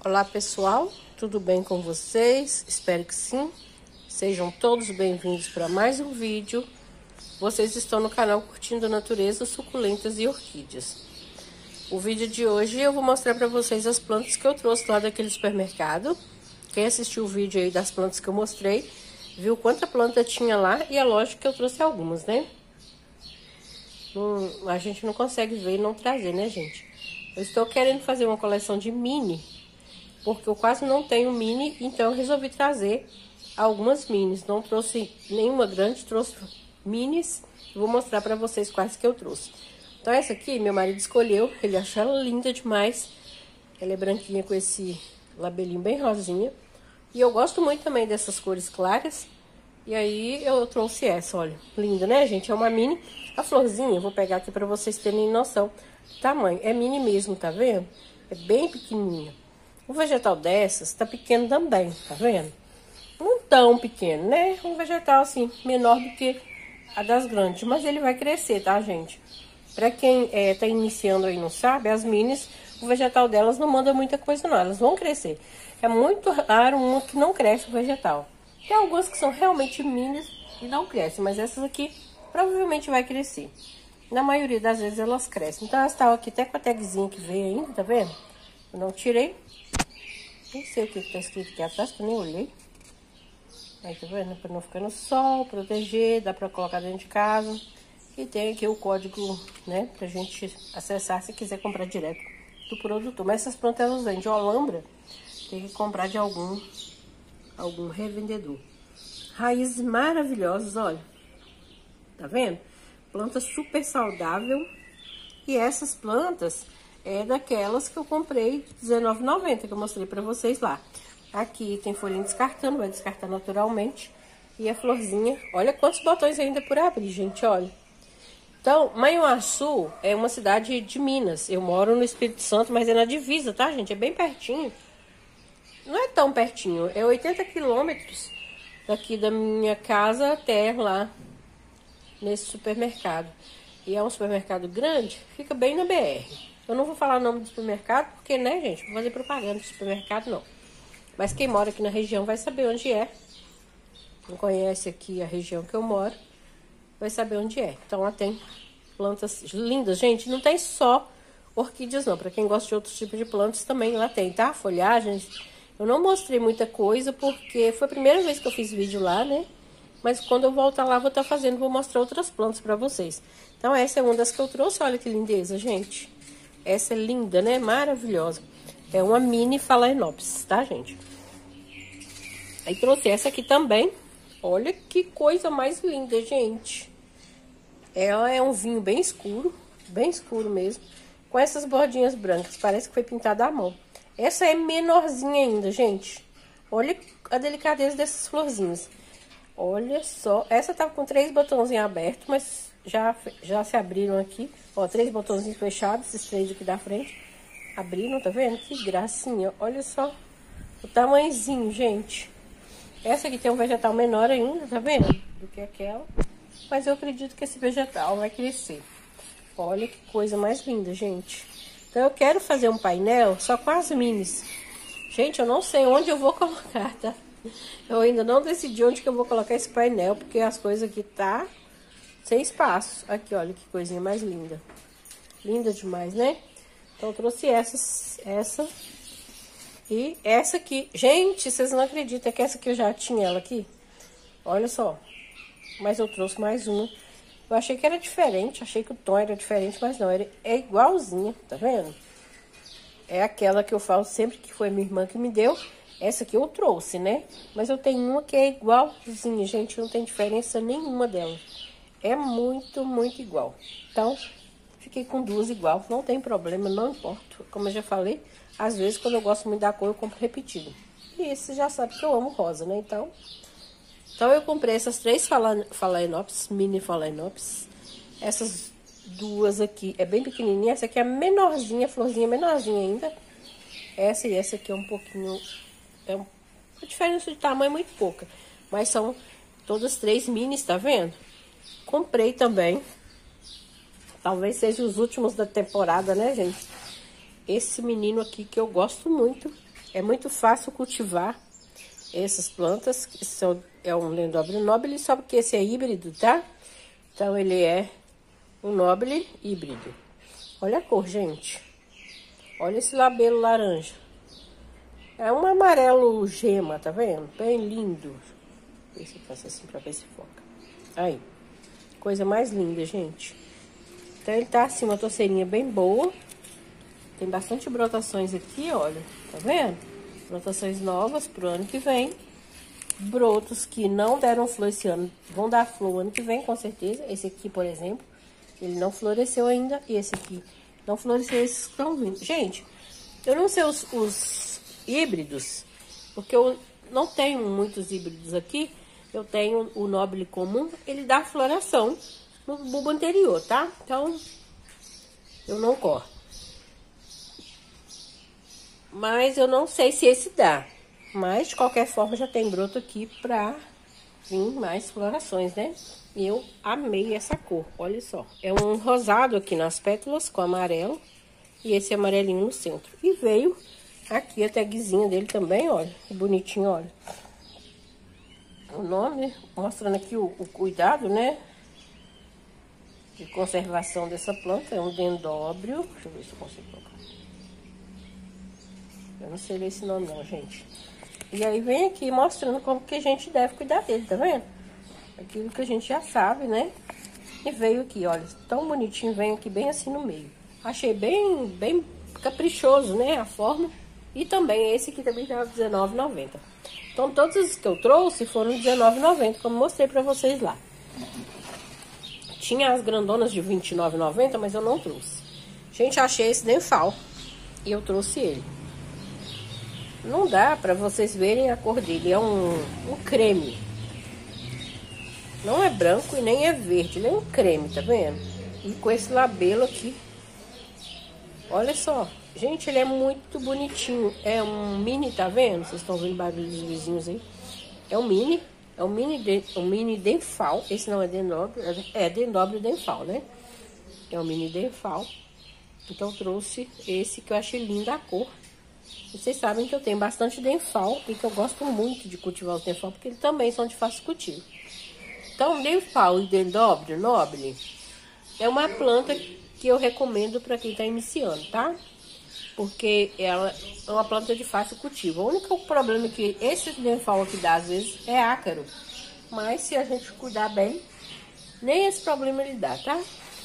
Olá pessoal, tudo bem com vocês? Espero que sim. Sejam todos bem-vindos para mais um vídeo. Vocês estão no canal Curtindo a Natureza, Suculentas e Orquídeas. O vídeo de hoje eu vou mostrar para vocês as plantas que eu trouxe lá daquele supermercado. Quem assistiu o vídeo aí das plantas que eu mostrei, viu quanta planta tinha lá e é lógico que eu trouxe algumas, né? A gente não consegue ver e não trazer, né, gente? Eu estou querendo fazer uma coleção de mini, porque eu quase não tenho mini, então eu resolvi trazer algumas minis. Não trouxe nenhuma grande, trouxe minis. Vou mostrar para vocês quais que eu trouxe. Então essa aqui meu marido escolheu, ele achou ela linda demais. Ela é branquinha com esse labelinho bem rosinha. E eu gosto muito também dessas cores claras. E aí eu trouxe essa, olha, linda, né, gente? É uma mini. A florzinha, eu vou pegar aqui para vocês terem noção do tamanho. É mini mesmo, tá vendo? É bem pequenininha. O vegetal dessas tá pequeno também, tá vendo? Não tão pequeno, né? Um vegetal assim, menor do que a das grandes. Mas ele vai crescer, tá, gente? Pra quem tá iniciando aí e não sabe, as minis, o vegetal delas não manda muita coisa não. Elas vão crescer. É muito raro uma que não cresce o vegetal. Tem algumas que são realmente minis e não crescem, mas essas aqui provavelmente vai crescer. Na maioria das vezes elas crescem. Então elas estão aqui até com a tagzinha que veio ainda, tá vendo? Eu não tirei. Nem sei o que tá escrito aqui atrás, que eu nem olhei. Aí, tá vendo? Pra não ficar no sol, proteger, dá pra colocar dentro de casa. E tem aqui o código, né, pra gente acessar se quiser comprar direto do produtor. Mas essas plantas elas vêm de Olambra, tem que comprar de algum revendedor. Raízes maravilhosas, olha. Tá vendo? Planta super saudável. E essas plantas é daquelas que eu comprei de R$19,90, que eu mostrei pra vocês lá. Aqui tem folhinha descartando, vai descartar naturalmente. E a florzinha, olha quantos botões ainda por abrir, gente, olha. Então, Manhuaçu é uma cidade de Minas. Eu moro no Espírito Santo, mas é na divisa, tá, gente? É bem pertinho. Não é tão pertinho, é 80 quilômetros daqui da minha casa até lá, nesse supermercado. E é um supermercado grande, fica bem na BR. Eu não vou falar o nome do supermercado, porque, né, gente, não vou fazer propaganda do supermercado, não. Mas quem mora aqui na região vai saber onde é. Não conhece aqui a região que eu moro, vai saber onde é. Então, lá tem plantas lindas, gente. Não tem só orquídeas, não. Para quem gosta de outros tipos de plantas, também lá tem, tá? Folhagens. Eu não mostrei muita coisa, porque foi a primeira vez que eu fiz vídeo lá, né? Mas quando eu voltar lá, vou estar fazendo, vou mostrar outras plantas pra vocês. Então, essa é uma das que eu trouxe. Olha que lindeza, gente. Essa é linda, né? Maravilhosa. É uma mini Phalaenopsis, tá, gente? Aí trouxe essa aqui também. Olha que coisa mais linda, gente. Ela é um vinho bem escuro mesmo, com essas bordinhas brancas. Parece que foi pintada à mão. Essa é menorzinha ainda, gente. Olha a delicadeza dessas florzinhas. Olha só. Essa tava com 3 botãozinhos abertos, mas já se abriram aqui. Ó, 3 botãozinhos fechados, esses 3 aqui da frente. Abriram, tá vendo? Que gracinha. Olha só o tamanhozinho, gente. Essa aqui tem um vegetal menor ainda, tá vendo? Do que aquela. Mas eu acredito que esse vegetal vai crescer. Olha que coisa mais linda, gente. Então eu quero fazer um painel só com as minis. Gente, eu não sei onde eu vou colocar, tá? Eu ainda não decidi onde que eu vou colocar esse painel, porque as coisas aqui tá sem espaço. Aqui, olha que coisinha mais linda. Linda demais, né? Então eu trouxe essa e essa aqui. Gente, vocês não acreditam que essa aqui eu já tinha ela aqui? Olha só. Mas eu trouxe mais uma. Eu achei que era diferente, achei que o tom era diferente, mas não, é igualzinha, tá vendo? É aquela que eu falo sempre que foi minha irmã que me deu. Essa aqui eu trouxe, né? Mas eu tenho uma que é igualzinha, gente, não tem diferença nenhuma dela. É muito, muito igual. Então, fiquei com duas igual, não tem problema, não importa. Como eu já falei, às vezes quando eu gosto muito da cor, eu compro repetido. E esse já sabe que eu amo rosa, né? Então eu comprei essas 3 Phalaenopsis, mini Phalaenopsis. Essas duas aqui é bem pequenininha. Essa aqui é menorzinha, florzinha menorzinha ainda. Essa e essa aqui é um pouquinho... a diferença de tamanho é muito pouca. Mas são todas 3 minis, tá vendo? Comprei também. Talvez sejam os últimos da temporada, né, gente? Esse menino aqui que eu gosto muito. É muito fácil cultivar essas plantas. É um Lendóbrio Nobile, só porque esse é híbrido, tá? Então, ele é um Nobile híbrido. Olha a cor, gente. Olha esse labelo laranja. É um amarelo gema, tá vendo? Bem lindo. Deixa eu ver se eu faço assim pra ver se foca. Aí. Coisa mais linda, gente. Então, ele tá assim, uma torceirinha bem boa. Tem bastante brotações aqui, olha. Tá vendo? Brotações novas pro ano que vem. Brotos que não deram flor esse ano, vão dar flor ano que vem, com certeza. Esse aqui, por exemplo, ele não floresceu ainda. E esse aqui não floresceu, esses estão vindo. Gente, eu não sei os híbridos, porque eu não tenho muitos híbridos aqui. Eu tenho o Nobile comum, ele dá floração no bulbo anterior, tá? Então, eu não corto. Mas eu não sei se esse dá. Mas, de qualquer forma, já tem broto aqui pra vir mais florações, né? E eu amei essa cor, olha só. É um rosado aqui nas pétalas com amarelo. E esse amarelinho no centro. E veio aqui a tagzinha dele também, olha. Que bonitinho, olha. O nome, mostrando aqui o cuidado, né? De conservação dessa planta. É um dendróbio. Deixa eu ver se eu consigo colocar. Eu não sei ler esse nome não, gente. E aí vem aqui mostrando como que a gente deve cuidar dele, tá vendo? Aquilo que a gente já sabe, né? E veio aqui, olha, tão bonitinho, vem aqui bem assim no meio. Achei bem caprichoso, né, a forma. E também esse aqui também tava R$19,90. Então todos os que eu trouxe foram R$19,90, como mostrei pra vocês lá. Tinha as grandonas de R$29,90, mas eu não trouxe. Gente, achei esse Denfal e eu trouxe ele. Não dá pra vocês verem a cor dele, é um creme. Não é branco e nem é verde, ele é um creme, tá vendo? E com esse labelo aqui. Olha só, gente, ele é muito bonitinho. É um mini, tá vendo? Vocês estão vendo o barulho dos vizinhos aí? É um mini Denfal. Esse não é Dendróbio, é Dendróbio Denfal, né? É um mini Denfal. Então eu trouxe esse que eu achei linda a cor. Vocês sabem que eu tenho bastante Denfal e que eu gosto muito de cultivar os Denfal, porque eles também são de fácil cultivo. Então, Denfal e Dendróbio Nobile é uma planta que eu recomendo para quem está iniciando, tá? Porque ela é uma planta de fácil cultivo. O único problema que esse Denfal aqui dá, às vezes, é ácaro. Mas se a gente cuidar bem, nem esse problema ele dá, tá?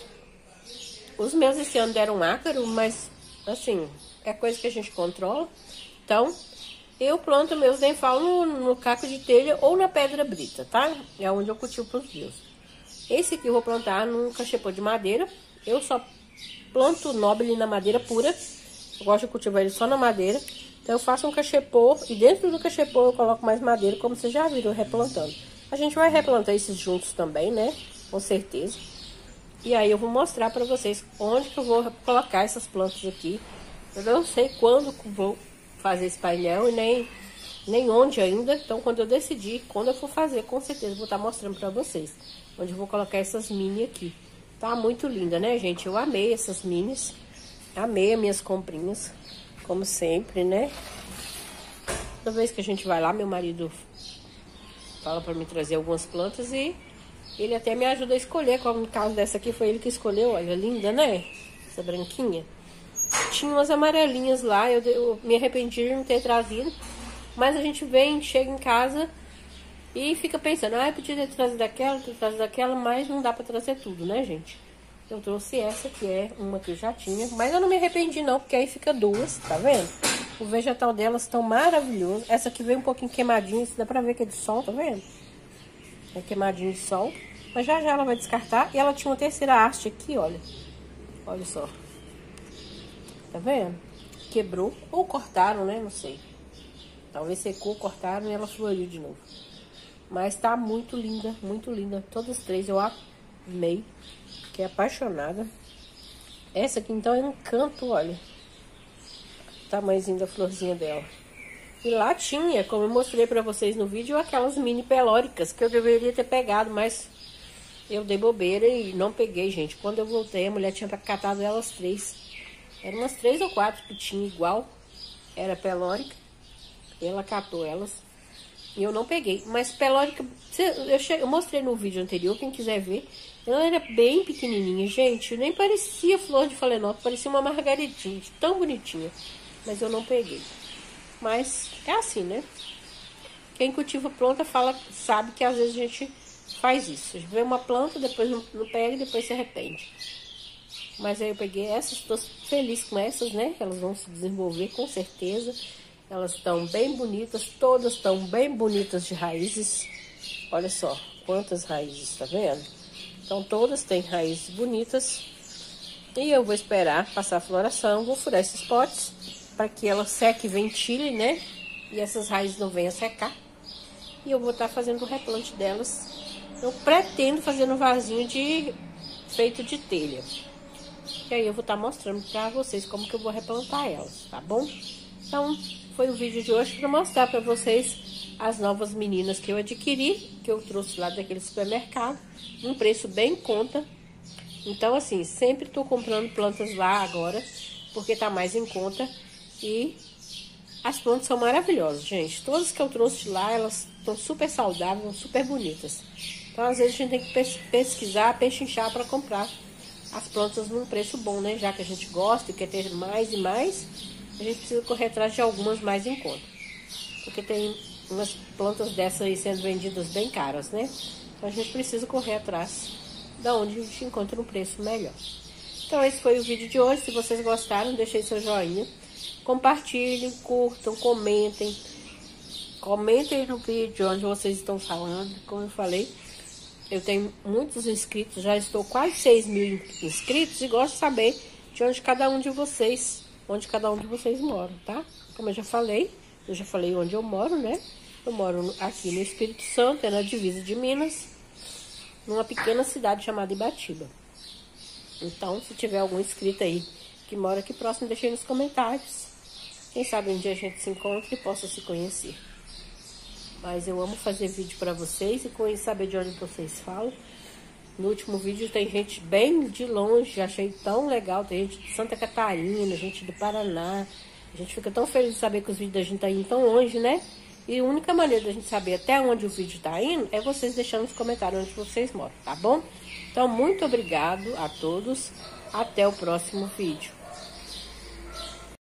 Os meus esse ano deram ácaro, mas, assim, é coisa que a gente controla. Então, eu planto meus Denfal no caco de telha ou na pedra brita, tá? É onde eu cultivo pros meus. Esse aqui eu vou plantar num cachepô de madeira. Eu só planto Nobile na madeira pura. Eu gosto de cultivar ele só na madeira. Então eu faço um cachepô e dentro do cachepô eu coloco mais madeira, como vocês já viram replantando. A gente vai replantar esses juntos também, né? Com certeza. E aí eu vou mostrar pra vocês onde que eu vou colocar essas plantas aqui. Eu não sei quando que vou fazer esse painel e nem onde ainda. Então, quando eu decidir, quando eu for fazer, com certeza vou estar mostrando pra vocês onde eu vou colocar essas mini aqui. Tá muito linda, né, gente? Eu amei essas minis. Amei as minhas comprinhas, como sempre, né? Toda vez que a gente vai lá, meu marido fala pra me trazer algumas plantas e ele até me ajuda a escolher. Como no caso dessa aqui, foi ele que escolheu. Olha, linda, né? Essa branquinha. Tinha umas amarelinhas lá, eu me arrependi de não ter trazido. Mas a gente vem, chega em casa e fica pensando, eu podia ter trazido aquela, mas não dá pra trazer tudo, né, gente? Eu trouxe essa, que é uma que eu já tinha, mas eu não me arrependi não, porque aí fica duas, tá vendo? O vegetal delas estão maravilhoso. Essa aqui veio um pouquinho queimadinha, dá pra ver que é de sol, tá vendo? É queimadinho de sol, mas já ela vai descartar. E ela tinha uma terceira haste aqui, olha. Olha só. Tá vendo? Quebrou, ou cortaram, né? Não sei. Talvez secou, cortaram e ela floriu de novo. Mas tá muito linda, muito linda. Todas as três eu amei. Fiquei apaixonada. Essa aqui então é um canto, olha. O tamanhozinho da florzinha dela. E lá tinha, como eu mostrei pra vocês no vídeo, aquelas mini pelóricas que eu deveria ter pegado, mas eu dei bobeira e não peguei, gente. Quando eu voltei, a mulher tinha catado elas três. Eram umas 3 ou 4 que tinha igual. Era pelórica. Ela catou elas e eu não peguei. Mas pelódica, eu mostrei no vídeo anterior, quem quiser ver. Ela era bem pequenininha, gente. Nem parecia flor de falenópolis, parecia uma margaridinha, tão bonitinha. Mas eu não peguei. Mas é assim, né? Quem cultiva planta sabe que às vezes a gente faz isso. A gente vê uma planta, depois não pega e depois se arrepende. Mas aí eu peguei essas, estou feliz com essas, né? Elas vão se desenvolver com certeza. Elas estão bem bonitas, todas estão bem bonitas de raízes. Olha só quantas raízes, tá vendo? Então todas têm raízes bonitas. E eu vou esperar passar a floração, vou furar esses potes para que ela seque e ventile, né? E essas raízes não venham a secar. E eu vou estar fazendo o replante delas. Eu pretendo fazer no vasinho feito de telha. E aí eu vou estar mostrando para vocês como que eu vou replantar elas, tá bom? Então, foi o vídeo de hoje para mostrar para vocês as novas meninas que eu adquiri, que eu trouxe lá daquele supermercado, um preço bem em conta. Então, assim, sempre tô comprando plantas lá agora, porque tá mais em conta. E as plantas são maravilhosas, gente. Todas que eu trouxe de lá, elas estão super saudáveis, super bonitas. Então, às vezes, a gente tem que pesquisar, pechinchar para comprar as plantas num preço bom, né? Já que a gente gosta e quer ter mais e mais, a gente precisa correr atrás de algumas mais em conta. Porque tem umas plantas dessas aí sendo vendidas bem caras, né? Então a gente precisa correr atrás da onde a gente encontra um preço melhor. Então esse foi o vídeo de hoje. Se vocês gostaram, deixem seu joinha. Compartilhem, curtam, comentem. Comentem no vídeo onde vocês estão falando. Como eu falei, eu tenho muitos inscritos, já estou quase 6.000 inscritos e gosto de saber de onde cada um de vocês moram, tá? Como eu já falei onde eu moro, né? Eu moro aqui no Espírito Santo, é na divisa de Minas, numa pequena cidade chamada Ibatiba. Então, se tiver algum inscrito aí que mora aqui próximo, deixe aí nos comentários. Quem sabe um dia a gente se encontre e possa se conhecer. Mas eu amo fazer vídeo pra vocês e saber de onde vocês falam. No último vídeo tem gente bem de longe, achei tão legal. Tem gente de Santa Catarina, gente do Paraná. A gente fica tão feliz de saber que os vídeos da gente tá indo tão longe, né? E a única maneira da gente saber até onde o vídeo tá indo é vocês deixando nos comentários onde vocês moram, tá bom? Então, muito obrigado a todos. Até o próximo vídeo.